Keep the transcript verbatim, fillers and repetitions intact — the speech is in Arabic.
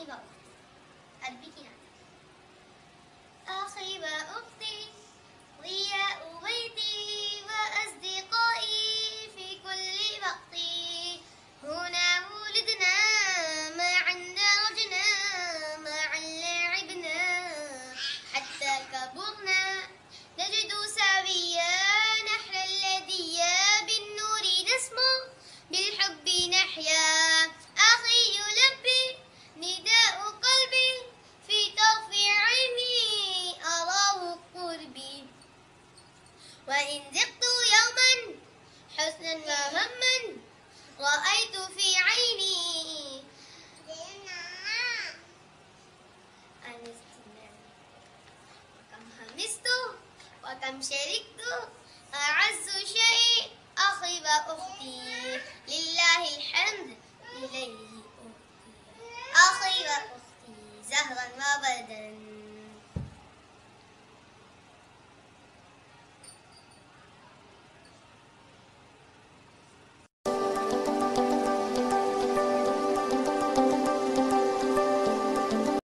وأختي. قلبك يعني. أخي وأختي ضياء بيتي وأصدقائي في كل وقت. هنا ولدنا معا درجنا معا لعبنا حتى كبرنا نجد سويا نحن الذي بالنور نسمو بالحب نحيا. أخي يلبي نداء قلبي في طرف عيني أراه قربي. وإن ذقت يوما حسنا وهما رأيت في عيني وكم همست وكم شركت أعز شيء أخي وأختي لله الحمد إليه